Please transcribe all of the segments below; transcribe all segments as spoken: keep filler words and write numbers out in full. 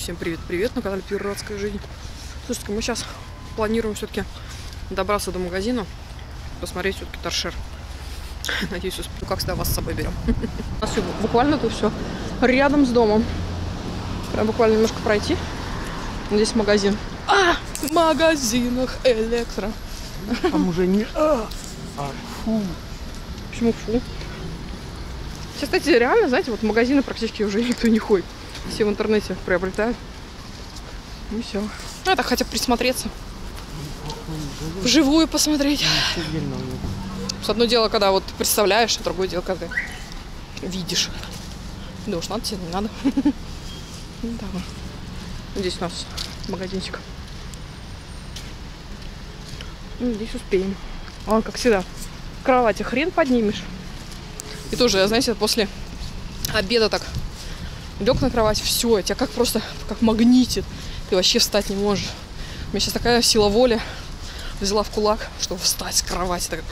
Всем привет-привет на канале Пиратская жизнь. Слушайте, мы сейчас планируем все-таки добраться до магазина, посмотреть все-таки торшер. Надеюсь, успею. Как всегда, вас с собой берем. У нас буквально тут все рядом с домом. Прям буквально немножко пройти. Здесь магазин. А! В магазинах электро. Там уже не а, а фу. Почему фу? Сейчас, кстати, реально, знаете, вот в магазины практически уже никто не ходит. Все в интернете приобретают. И все. Ну, это хотя бы присмотреться. Вживую посмотреть. С одно дело, когда вот ты представляешь, а другое дело, когда ты видишь. Да уж, надо тебе, не надо. Да. Здесь у нас магазинчик. Ну, здесь успеем. А, как всегда, в кровати хрен поднимешь. И тоже, знаете, после обеда так лег на кровать, все, тебя как просто как магнитит. Ты вообще встать не можешь. У меня сейчас такая сила воли взяла в кулак, чтобы встать с кровати. Так,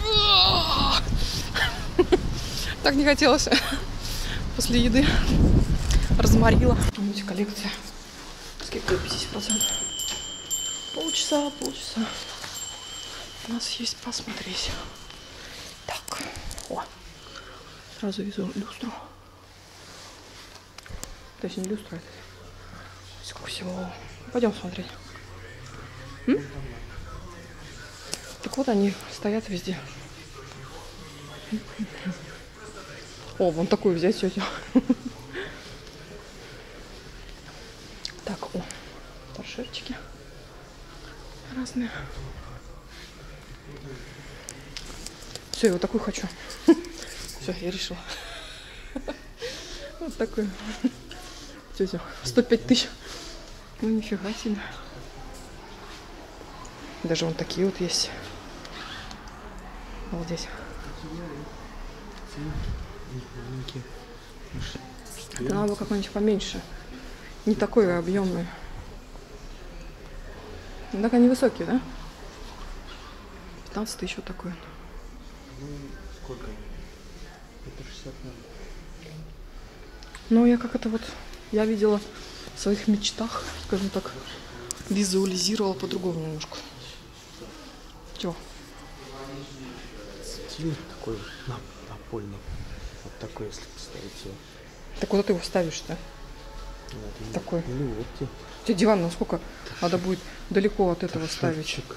так не хотелось. После еды разморила. Видите, коллекция. Скидка пятьдесят процентов. Полчаса, полчаса. У нас есть посмотреть. Так. О. Сразу везу люстру. Точнее, люстра. Сколько всего. Пойдем смотреть. М? Так вот они стоят везде. О, вон такую взять, тетя. Так, о, торшерчики разные. Все, я вот такую хочу. Все, я решила. Вот такой. Тетя, сто пять тысяч. Ну, нифига себе. Даже вон такие вот есть. Вот здесь. Это надо было какой-нибудь поменьше. Не такой объемный. Ну, так они высокие, да? пятнадцать тысяч вот такой. Ну, сколько? Это шестьдесят, наверное. Ну, я как это вот, я видела в своих мечтах, скажем так, визуализировала по-другому немножко. Чего? Стиль такой напольный. Вот такой, если поставить его. Так куда ты его ставишь-то? Вот, такой. Ну, вот тебе. Тебе диван насколько надо будет далеко от этого ставить? Шерчик.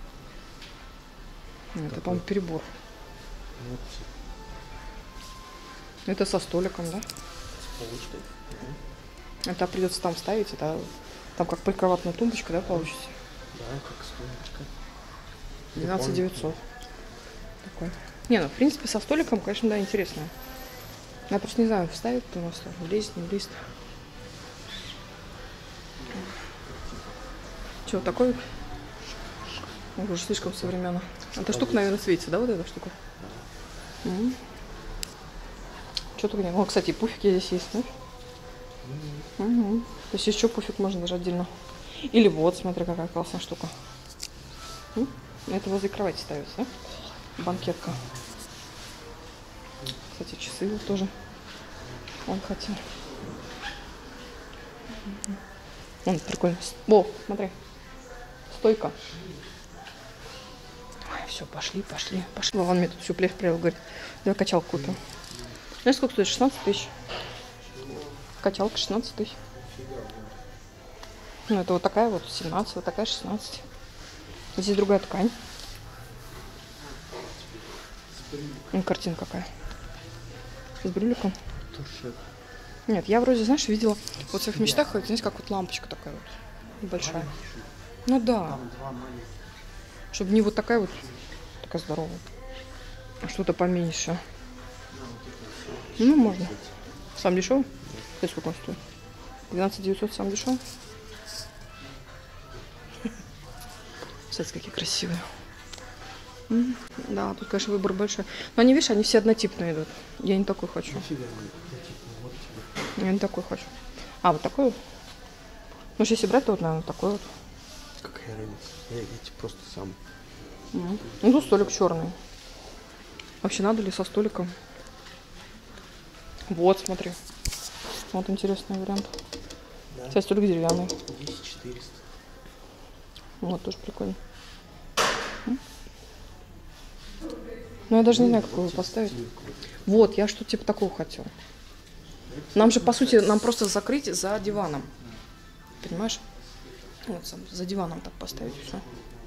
Нет, это, по-моему, перебор. Вот. Это со столиком, да? С полочкой. Угу. Это придется там ставить, это там как прикроватная тумбочка, да, получится? Да, как столичка. двенадцать девятьсот. Такой. Не, ну, в принципе, со столиком, конечно, да, интересно. Я просто не знаю, вставит у нас там, влезет, не влезет. Че, такой? Уже слишком современно. Эта штука, наверное, светится, да, вот эта штука? Угу. Что только нет. О, кстати, пуфики здесь есть, да? Угу. Угу. То есть еще пуфик можно даже отдельно. Или вот, смотри, какая классная штука. М? Это возле кровати ставится, да? Банкетка. Кстати, часы вот тоже он хотел. Вон, прикольно. О, смотри. Стойка. Ой, все, пошли, пошли, пошли. Вон мне тут всю плешь привел, говорит, давай качалку купим. Знаешь, сколько стоит? шестнадцать тысяч. Качалка шестнадцать тысяч. Ну, это вот такая вот семнадцать, вот такая шестнадцать. Здесь другая ткань. Ну, картина какая. С брюликом. Нет, я вроде, знаешь, видела вот в своих мечтах, знаете, как вот лампочка такая вот небольшая. Ну да. Чтобы не вот такая вот, такая здоровая, а что-то поменьше. Ну, можно. Сам дешевый? Это сколько он стоит? двенадцать девятьсот сам дешевый? Кстати, какие красивые. М-м, да, тут, конечно, выбор большой. Но они, видишь, они все однотипные идут. Я не такой хочу. Я не такой хочу. А, вот такой вот? Ну, если брать, то вот, наверное, такой вот. Какая разница? Я эти просто сам. Mm. Ну, тут столик черный. Вообще, надо ли со столиком? Вот, смотри. Вот интересный вариант. Да. Сейчас только деревянный. десять четыреста. Вот, тоже прикольно. Ну, я даже не знаю, какую поставить. Вот, я что-то типа такого хотела. Нам же, по сути, нам просто закрыть за диваном. Понимаешь? Вот, сам, за диваном так поставить, все.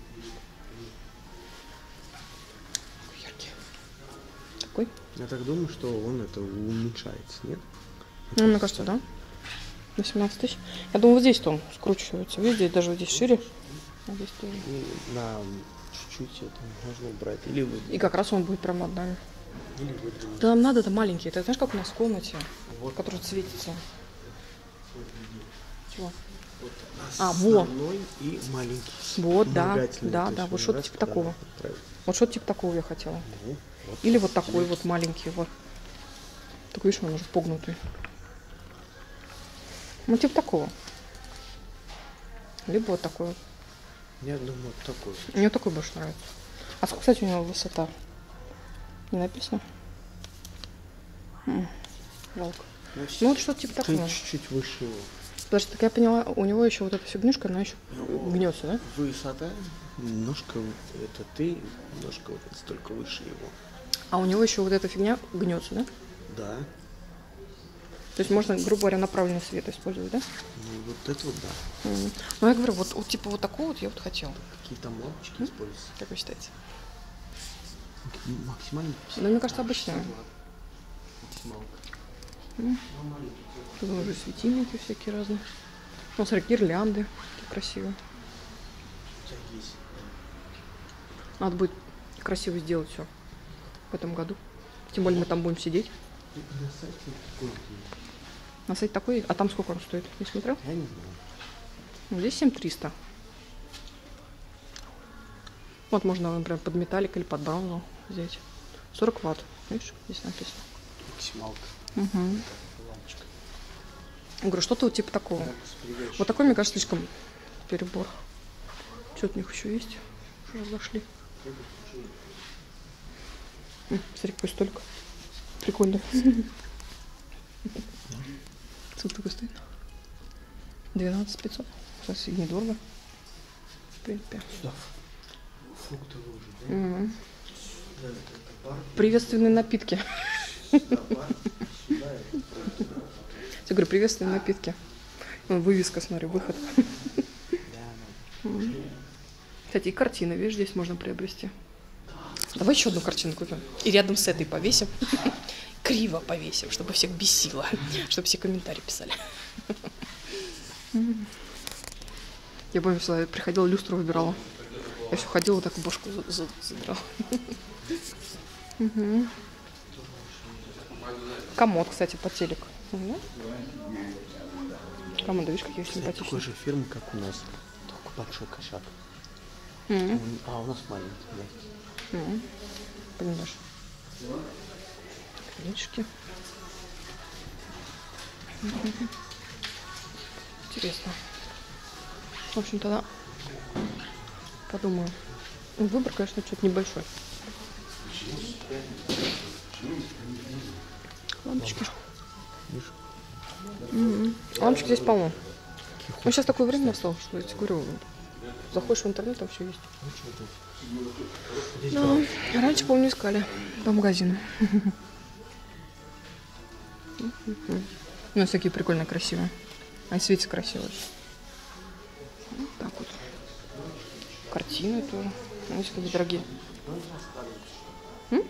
Яркий. Такой? Я так думаю, что он это уменьшается, нет? Ну, мне кажется, да. восемнадцать тысяч. Я думаю, вот здесь-то он скручивается. Видишь, здесь даже вот здесь шире. А здесь тоже. И на чуть-чуть это можно убрать. Или вы... И как раз он будет прямо над нами. Или выдвинуть. Да нам надо, это маленький. Это знаешь, как у нас в комнате, Вот. который светится. Чего? Вот А, во. основной и маленький. Вот, да, Вспомогательный. да, То да, есть вот он что-то раз типа туда такого. отправить. Вот что-то типа такого я хотела. Ну, вот. Или вот такой вот маленький, вот. Так видишь, он уже погнутый. Ну, типа такого. Либо вот такой вот. Я думаю, вот такой. Мне такой больше нравится. А сколько, кстати, у него высота? Не написано? М, жалко. Ну, вот что-то типа Ты такого. чуть-чуть выше его. Потому что, так я поняла, у него еще вот эта фигнюшка, она еще гнется, да? Высота немножко, это ты, немножко вот столько выше его. А у него еще вот эта фигня гнется, да? Да. То есть можно, грубо говоря, направленный свет использовать, да? Ну вот это вот да. М. Ну, я говорю, вот, вот типа вот такого вот я вот хотела. Какие там лампочки используются? Как вы считаете? Максимально Ну, мне кажется, обычная. максималка. Тут уже светильники всякие разные. Ну, смотри, гирлянды. Какие красивые. У тебя есть. Надо будет красиво сделать все в этом году. Тем более мы там будем сидеть. И на сайте такой вот есть. На сайте такой. А там сколько он стоит? Не смотрел? Я не знаю. Ну, здесь семь тысяч триста. Вот можно, например, под металлик или под бронзу взять. сорок ватт. Видишь, здесь написано. Максималка. Угу. Лампочка. Я говорю, что-то вот типа такого. Так, спрячь. Вот такой, мне кажется, слишком перебор. Что-то у них еще есть? Уже разошли. М, Смотри, какой столик. Прикольно. Сколько такой стоит? двенадцать пятьсот. Сейчас и недорого. В принципе. Сюда фруктовый уже, да? Мгм. Да, это бар. Приветственные напитки. Сюда бар. Сюда это. Я говорю, приветственные напитки. Вон вывеска, смотри, выход. Да, Кстати, и картины, видишь, здесь можно приобрести. Давай еще одну картину купим. И рядом с этой повесим. Криво повесим, чтобы всех бесило. Чтобы все комментарии писали. Я помню, всегда приходила, люстру выбирала. Я все ходила, так бошку за- за- задрала. Мгм. Комод, кстати, по телеку. Мгм. Комоды, видишь, какие такой симпатичные. же фирмы, как у нас. Только большой кошак. Мгм. А у нас маленький, мягкий. Мгм. Понимаешь. Колечки. Мгм. Интересно. В общем, тогда подумаю. Ну, выбор, конечно, что-то небольшой. Лампочки. Видишь? Мгм. Лампочек здесь полно. Ну, сейчас такое время настало, что я тебе говорю, заходишь в интернет, там все есть. Ну, что тут? Здесь Да, раньше, помню, искали по магазину. Ну, всякие прикольно красивые. Они светятся красиво очень. Вот так вот. Картины тоже. Видите, какие дорогие. М?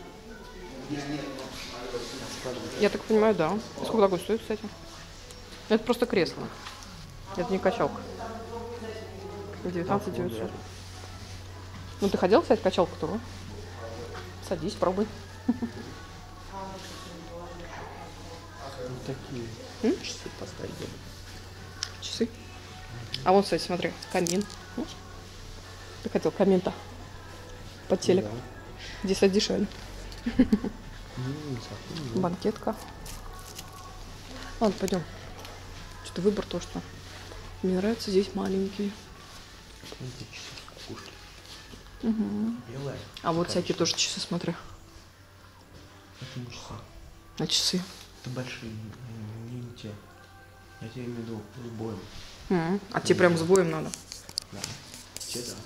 Я так понимаю, да. Сколько такой стоит, кстати? Это просто кресло. Это не качалка. девятнадцать девятьсот. Ну, ты ходил, кстати, в качалку-то? Садись, пробуй. вот такие М? часы поставить. я бы. Часы. А вон, кстати, смотри, камин. М? Ты хотел камин-то под телек. Да. Здесь одешевле. Ну, не совсем, но Банкетка. Ладно, пойдем. Что-то выбор то, что. Мне нравится здесь маленький. какие-то часы с кукушки. Угу. Белая. А вот Такая всякие еще. тоже часы, смотри. Это не часы. На часы. Это большие, не, не те. Я тебе имею в виду с боем. Mm-hmm. А тебе прям с боем надо? Да. Те да.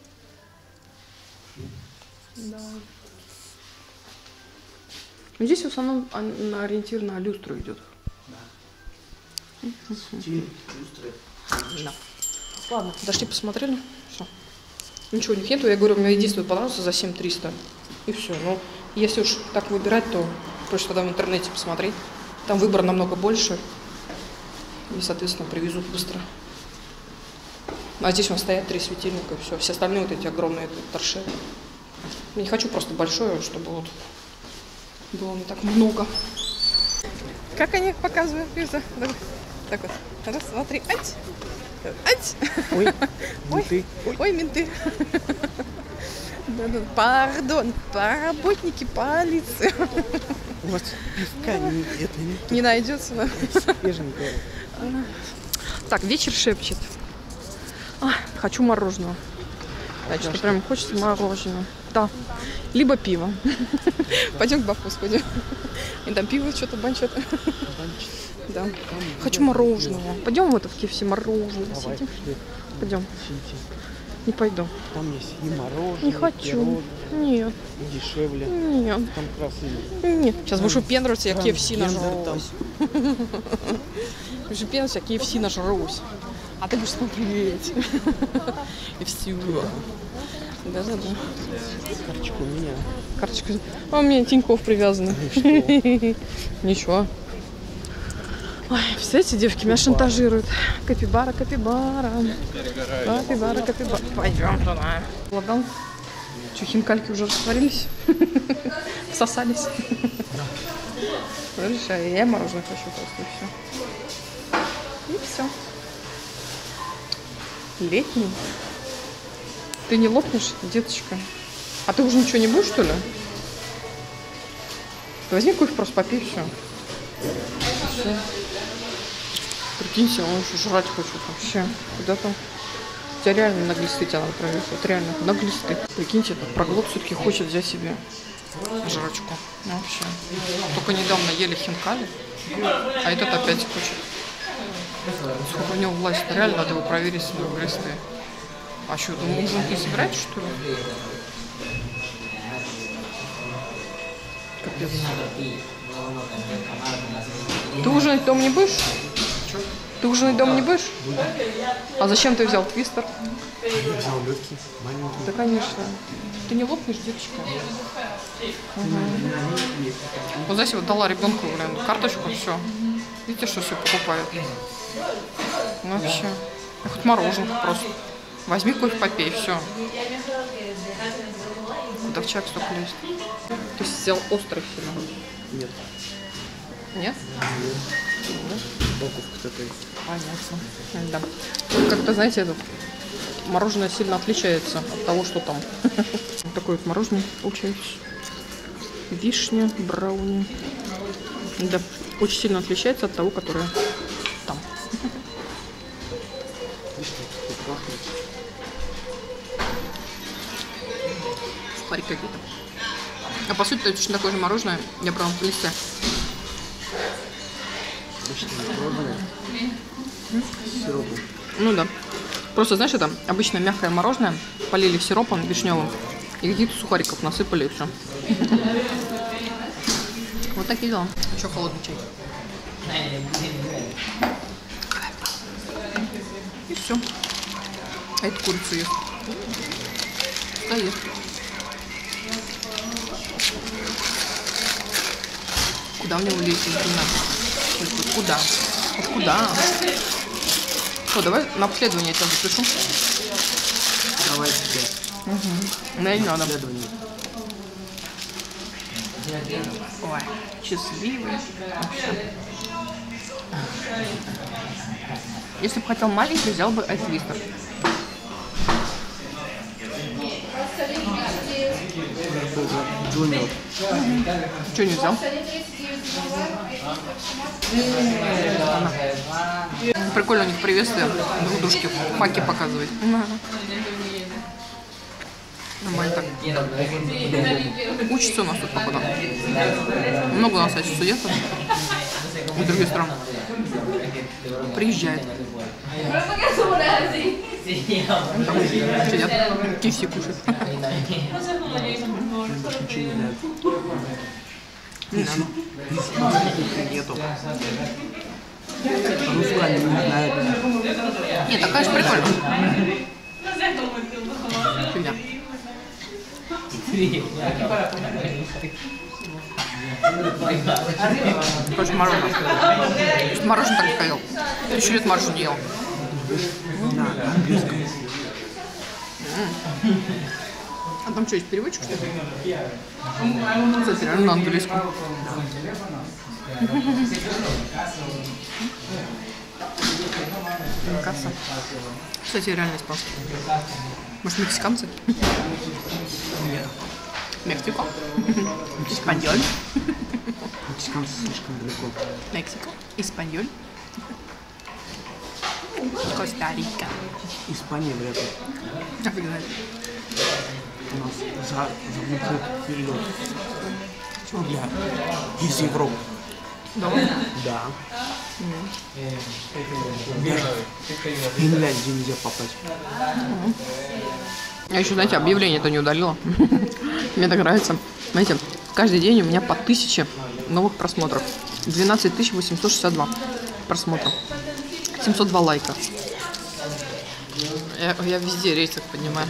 Да. Здесь в основном ориентир на люстру идет. Да. Стиль, люстры. Да. Ладно, дошли, посмотрели. Все. Ничего у них нету. Я говорю, мне единственное понравился за семь триста. И все. Ну, если уж так выбирать, то проще тогда в интернете посмотреть. Там выбор намного больше. И, соответственно, привезут быстро. А здесь у нас стоят три светильника, и все. Все остальные вот эти огромные это торшеры. Я не хочу просто большое, чтобы вот было не так много. Как они показывают? Так вот. Раз, смотри. Ать! Ать! Ой, ой, менты. Ой, ой, менты. Да-да, пардон, работники полиции. У вас пивка не, это не, не найдется, да? свеженького. Так, вечер шепчет. А, хочу мороженого. Значит, что прям хочется мороженого. Да. Либо пиво. Пойдем к бабку сходим. И там пиво что-то банчат. Да. Хочу мороженого. Пойдем вот в КФС мороженое. Давай, пошли. Пойдем. Сидите. Не пойду. Там есть и мороженое, Не хочу. и Нет. и дешевле. Нет. Там как раз и... Нет. Сейчас будешь упендриваться, я КФС Трансгендер там. нажрусь. Будешь упендриваться, я КФС нажрусь. А ты будешь смотреть. И все. Да-да-да. Карточку у меня. Карточка. А у меня Тинькофф привязана. Ничего. Ой, представляете, девки меня шантажируют. Капибара, капибара. Капибара, капибара. Пойдем туда. Ладно. Что, хинкальки уже растворились? Всосались? Слышишь, а я мороженое хочу просто, и все. И все. Летний. Ты не лопнешь, деточка? А ты уже ничего не будешь, что ли? Возьми кофе, просто попей, все. Все. Прикиньте, он еще жрать хочет вообще. Куда там? Тебя реально на глисты тебя надо проверить. Вот реально, на глисты. Прикиньте, этот проглот все-таки хочет взять себе жрачку. Ну, вообще. Только недавно ели хинкали, а этот опять хочет. Сколько у него власть, реально надо его проверить на глисты. А что, ты ужин не собираетесь, что ли? Капец. Ты ужинать дома не будешь? Что? Ты ужинать дома не будешь? А зачем ты взял твистер? Я взял легкий, маленький. Да, конечно. Ты не лопнешь, девочка? Угу. Вот здесь вот дала ребенку, блин, карточку, все. Видите, что все покупает? Ну, вообще. Хоть мороженку просто. Возьми кофе, попей, все. Куда в чак столько лезть? То есть взял острый сильно? Нет. Нет? Нет. Боковка такая. Понятно. Да. Ну, как-то, знаете, это мороженое сильно отличается от того, что там. Вот такое вот мороженое получается. Вишня, брауни. Да, очень сильно отличается от того, которое там. Сухари какие-то. А по сути, это точно такое же мороженое. Я брала в листе. Мороженое с сиропом. Ну да. Просто, знаешь, это обычное мягкое мороженое. Полили сиропом вишневым. И каких-то сухариков насыпали, и все. Вот такие дела. Еще холодный чай. И все. А это курицу ест. Да, ест. Куда у него лезть? Вот куда? Вот куда? О, давай на обследование я тебя запишу. Давай тебе. Угу. Ну, не надо. Ой, счастливый. Вообще. Если бы хотел маленький, взял бы айсвистер. Джуниор. Что не взял? Прикольно у них приветствие. Друг дружке факи показывать. Нормально так. Учится у нас тут, походу. Много у нас студентов. С другой стороны. Приезжает. Сидят, киси кушают. Не надо. Нету. Руслан не знает. Нет, такая же прикольная. Фигня. Короче, мороженое. Мороженое так не ходил. Тысячу лет мороженое не ел. На английском. А там что, есть переводчик, что ли? Кстати, реально на английском. Касса. Кстати, реально испанский. Может, мексиканцы? Нет. Мексико. Испаньоль. Мексиканцы слишком далеко. Мексико. Испаньоль. Коста-Рика. Испания вряд ли. Как вы знаете? У нас за, за внутрь перелет. Ну, для из Европы. Да? Да. Даже в Финляндию нельзя попасть. Я еще, знаете, объявление-то не удалила. Мне так нравится. Знаете, каждый день у меня по тысяче новых просмотров. двенадцать тысяч восемьсот шестьдесят два просмотра. семьсот два лайка. Я, я везде рейтинг поднимаю.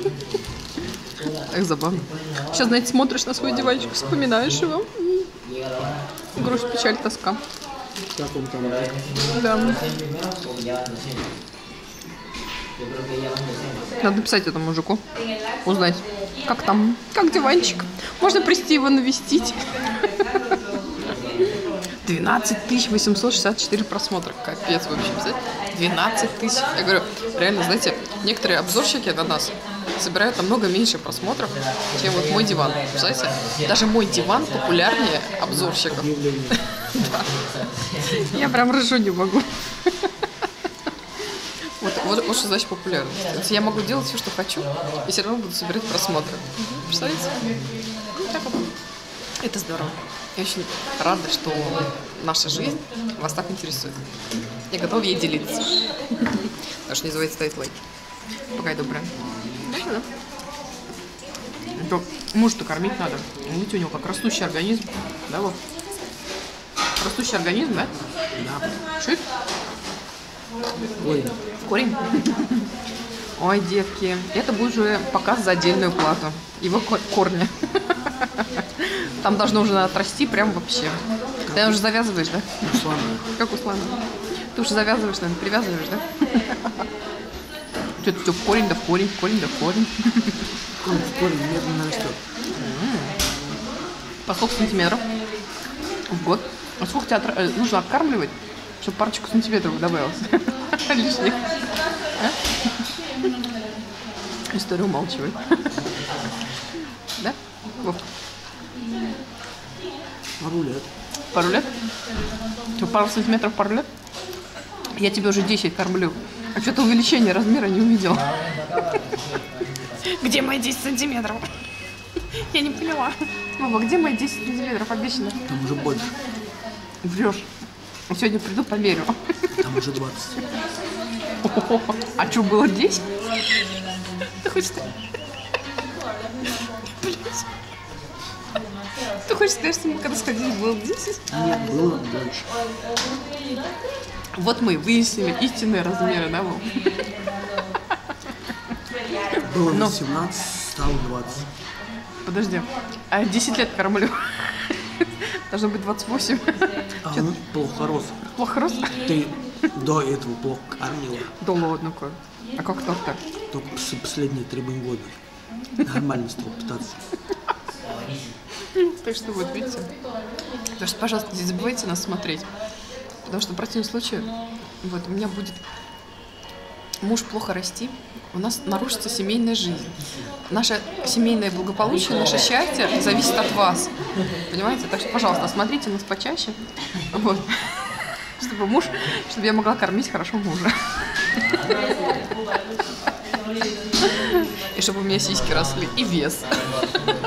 Так забавно. Сейчас, знаете, смотришь на свой диванчик, вспоминаешь его. Грусть, печаль, тоска. Как он там? Да. Надо написать этому мужику, узнать, как там, как диванчик. Можно прийти его навестить. двенадцать тысяч восемьсот шестьдесят четыре просмотра. Капец вообще, представляете? двенадцать тысяч. Я говорю, реально, знаете, некоторые обзорщики на нас собирают намного меньше просмотров, чем вот мой диван. Представляете? Даже мой диван популярнее обзорщиков. Я прям ржу не могу. Вот, вот, вот что значит популярность. Я могу делать все, что хочу, и все равно буду собирать просмотры. Представляете? Так вот. Это здорово. Я очень рада, что наша жизнь вас так интересует. Я готова ей делиться. Так что не забывайте ставить лайки. Пока я добрая. Да, да. Мужа-то кормить надо. Видите, у него как растущий организм. Да, вот. Растущий организм, да? Да. Шит? Ой. Корень. Ой, девки, это будет уже показ за отдельную плату. Его корни. Там должно уже отрасти прям вообще. Ты уже завязываешь, да? Услана. Как Услана? Ты уже завязываешь, наверное, привязываешь, да? Что-то в корень, да в корень, в корень, да в корень. Корень в корень медленно растет. По сколько сантиметров в год? А сколько тебе отра... нужно откармливать, чтобы парочку сантиметров добавилось? Лишних. А? История умалчивает. Да? Вов. Пару лет. Пару лет? Что, пару сантиметров пару лет? Я тебе уже десять кормлю. А что-то увеличение размера не увидела. Где мои десять сантиметров? Я не поняла. Мама, где мои десять сантиметров обещано? Там уже больше. Врешь. Сегодня приду, померю. Там уже двадцать. А что, было десять? Ты хочешь... Ты хочешь сказать, что мы когда сходили, было десять? Нет, было больше. Вот мы выяснили истинные размеры, да, Вов? Было Но... восемнадцать, стало двадцать. Подожди, а десять лет кормлю. Должно быть двадцать восемь. А он плохо рос. Плохо рос? Ты до этого плохо кормила. Да ладно, как? А как так-то? Только последние три года. Нормально стал питаться. Так что вот, видите. Так что, пожалуйста, не забывайте нас смотреть. Потому что в противном случае, вот, у меня будет муж плохо расти, у нас нарушится семейная жизнь. Наше семейное благополучие, наше счастье зависит от вас. Понимаете? Так что, пожалуйста, смотрите нас почаще. Вот. Чтобы муж, чтобы я могла кормить хорошо мужа. И чтобы у меня сиськи росли, и вес.